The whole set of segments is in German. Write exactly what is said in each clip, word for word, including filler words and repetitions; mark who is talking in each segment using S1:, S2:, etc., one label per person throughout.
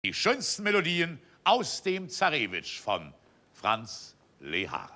S1: Die schönsten Melodien aus dem Zarewitsch von Franz Lehár.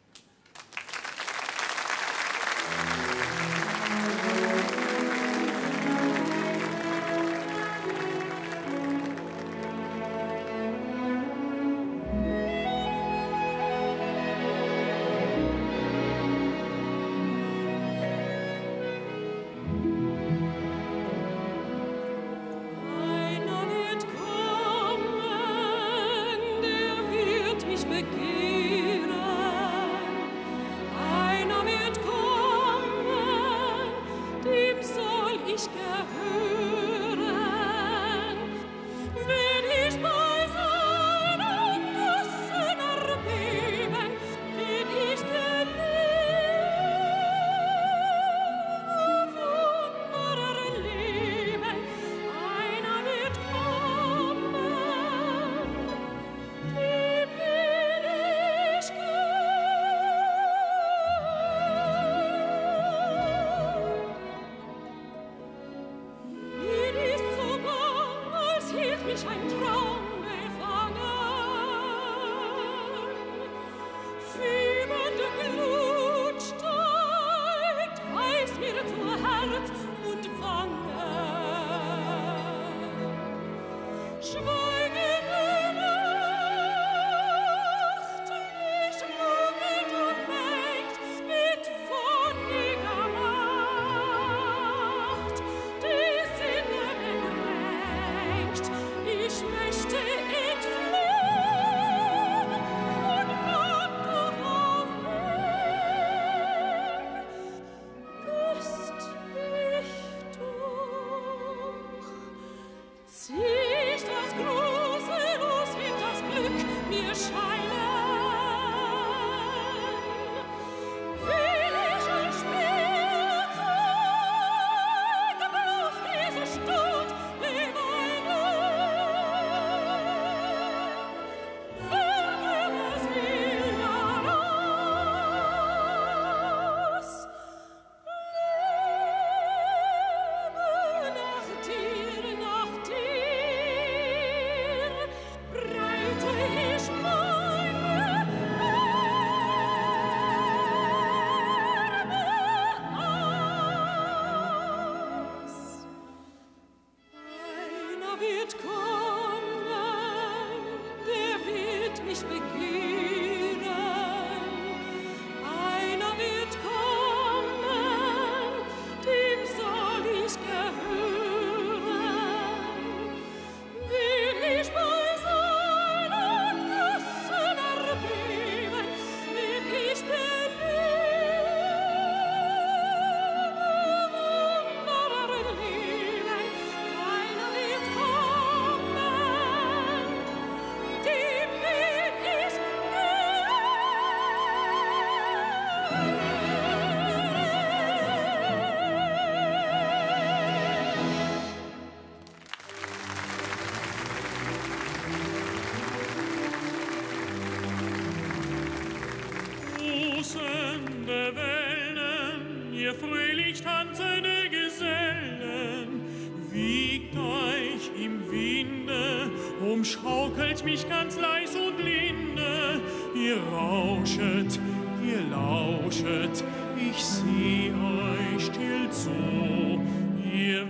S2: Schaukelt mich ganz leis und linde, ihr rauschet, ihr lauschet, ich seh euch still zu, ihr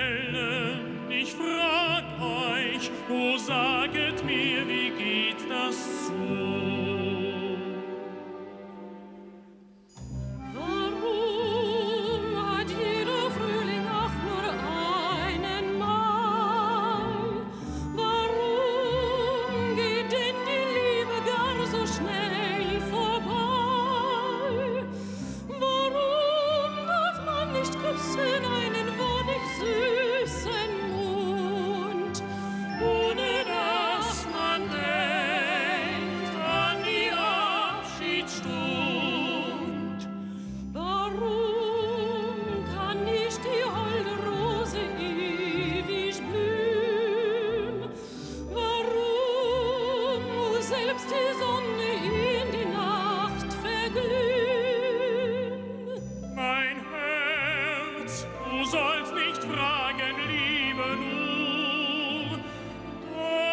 S2: Wellen, ich frag euch, o saget mir, wie geht das zu?
S3: sollst nicht fragen, Liebe, nur.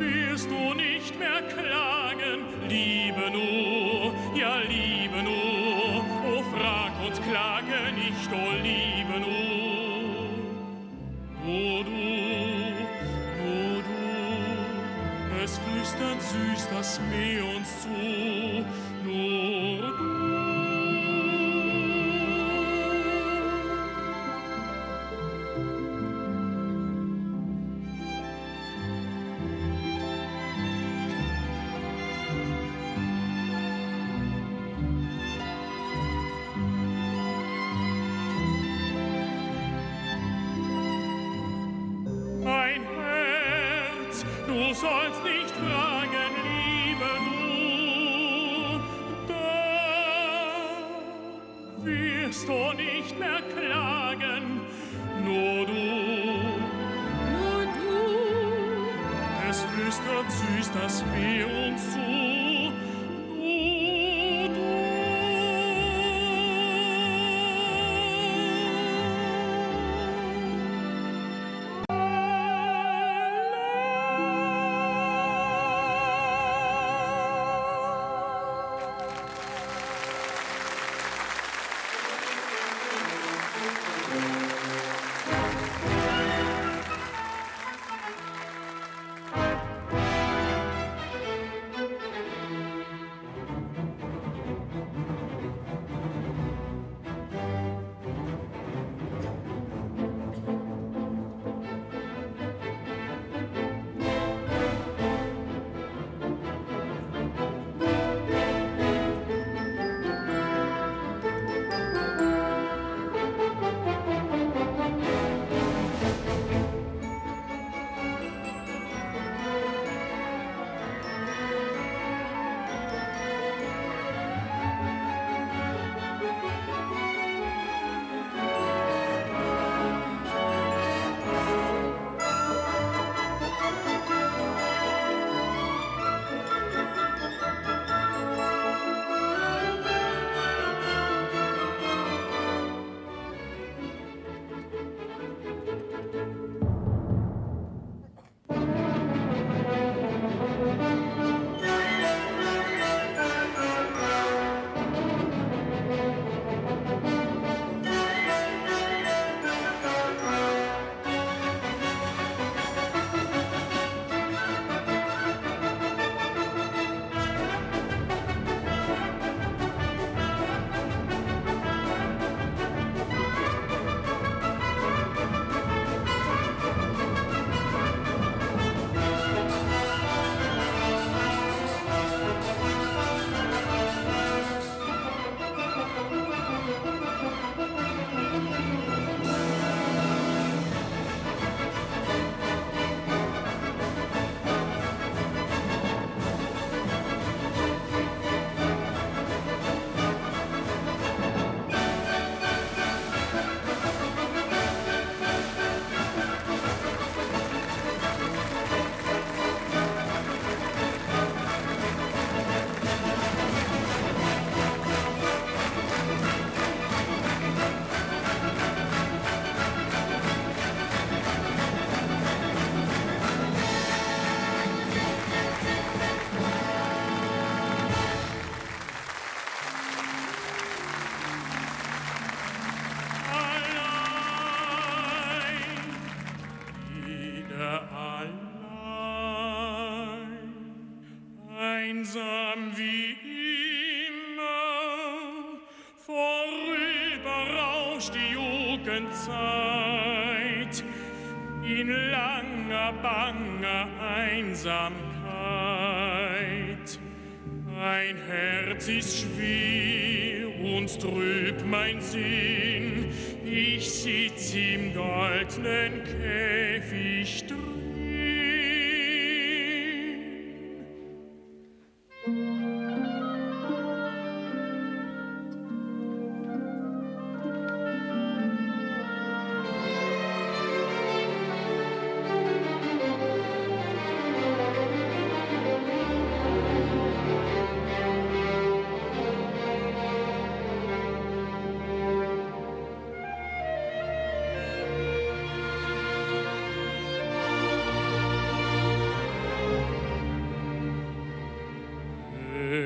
S2: wirst du nicht mehr klagen, liebe nur, ja liebe nur, o frag und klage nicht, o liebe nur. O du, o du, es flüstert süß das Meer uns zu, nur du. Du sollst nicht fragen, liebe nur, da wirst du nicht mehr klagen, nur du, nur du, es flüstert süß das Meer uns zu, nur du. Zeit in langer, banger Einsamkeit. Mein Herz ist schwer und trüb mein Sinn, ich sitz im goldnen Käfig drin.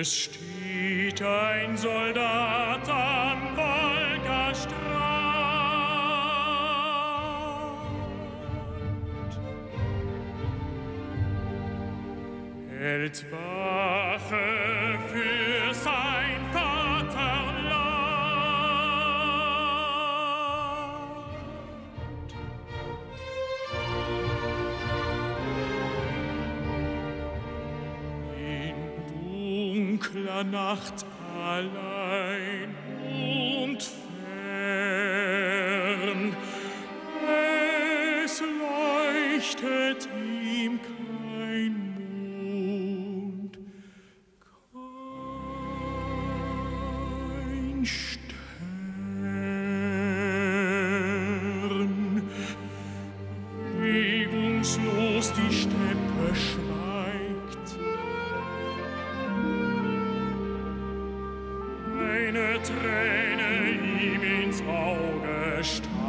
S2: Es steht ein Soldat am Wolgastrand, hält Wache für sein Vaterland. In dunkler Nacht allein und fern, es leuchtet ihm kein Mond, kein Stern. Regungslos die Steppe schweigt, eine Träne ihm ins Auge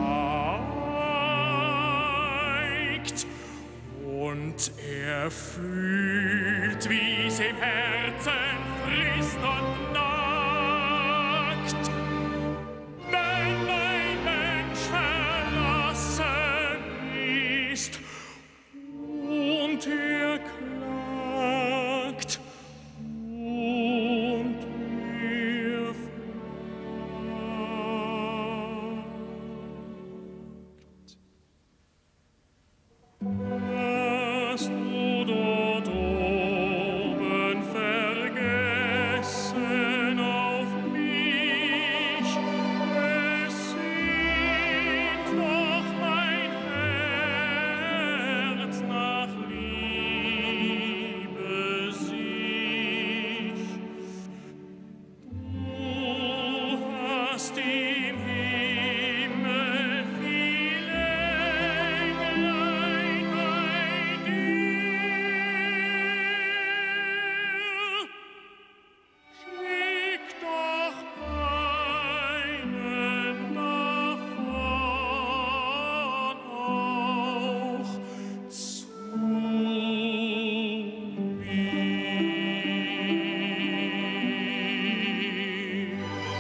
S2: steigt, und er fühlt, wie's im Herzen frisst und nagt. Wenn ein Mensch verlassen ist und er klagt und er fragt, hast du dort oben vergessen auf mich? Es singt doch mein Herz nach Liebe sich. Du hast im Himmel viel Englein bei dir. Schick doch einen davon auch zu mir.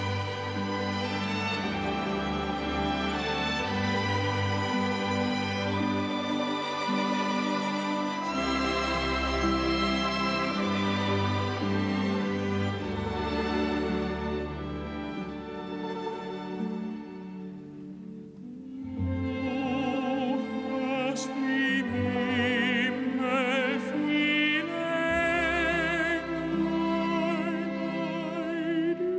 S2: Du hast im Himmel viel Englein bei dir.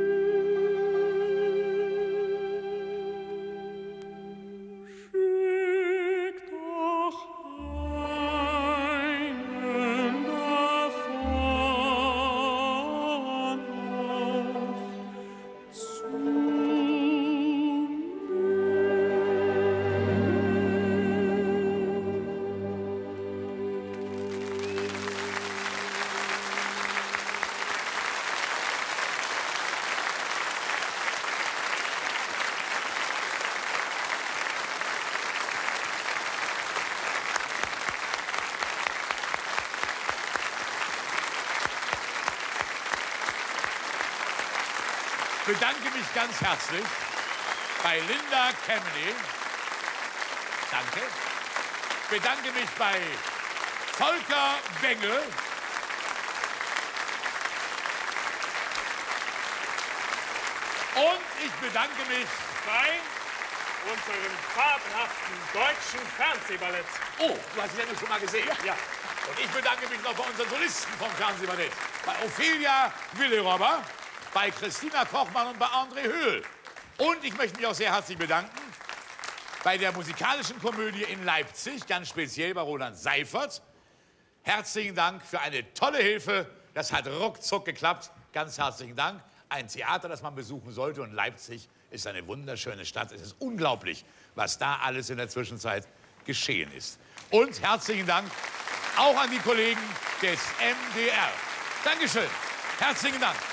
S2: Schick doch einen davon auch zu
S1: Ich bedanke mich ganz herzlich bei Linda Kemeny. Danke. Ich bedanke mich bei Volker Bengel. Und ich bedanke mich
S2: bei unserem fabelhaften deutschen Fernsehballett.
S1: Oh, du hast es ja nur schon mal gesehen.
S2: Ja.
S1: Und ich bedanke mich noch bei unseren Solisten vom Fernsehballett. Bei Ophelia Willerobber, bei Christina Kochmann und bei André Höhl. Und ich möchte mich auch sehr herzlich bedanken bei der musikalischen Komödie in Leipzig, ganz speziell bei Roland Seifert. Herzlichen Dank für eine tolle Hilfe. Das hat ruckzuck geklappt. Ganz herzlichen Dank. Ein Theater, das man besuchen sollte. Und Leipzig ist eine wunderschöne Stadt. Es ist unglaublich, was da alles in der Zwischenzeit geschehen ist. Und herzlichen Dank auch an die Kollegen des M D R. Dankeschön. Herzlichen Dank.